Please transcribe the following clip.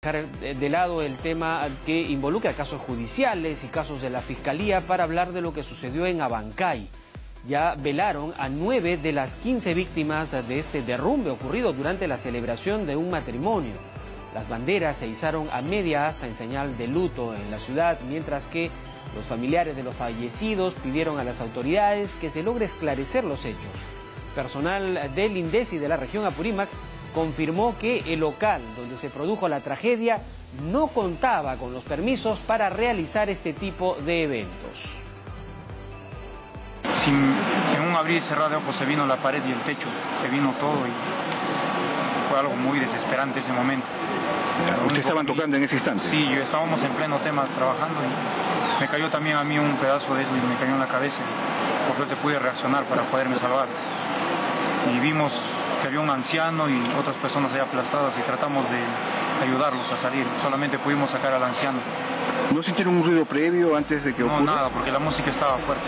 Dejar de lado el tema que involucra casos judiciales y casos de la Fiscalía para hablar de lo que sucedió en Abancay. Ya velaron a 9 de las 15 víctimas de este derrumbe ocurrido durante la celebración de un matrimonio. Las banderas se izaron a media asta en señal de luto en la ciudad, mientras que los familiares de los fallecidos pidieron a las autoridades que se logre esclarecer los hechos. Personal del INDECI de la región Apurímac confirmó que el local donde se produjo la tragedia no contaba con los permisos para realizar este tipo de eventos. En un abrir y cerrar de ojos se vino la pared y el techo, se vino todo y fue algo muy desesperante ese momento. ¿Ustedes estaban tocando en ese instante? Sí, estábamos en pleno tema trabajando y me cayó también a mí un pedazo de eso y me cayó en la cabeza. Por suerte pude reaccionar para poderme salvar. Y vimos que había un anciano y otras personas ahí aplastadas y tratamos de ayudarlos a salir. Solamente pudimos sacar al anciano. ¿No sintieron un ruido previo antes de que ocurra? No, nada, porque la música estaba fuerte.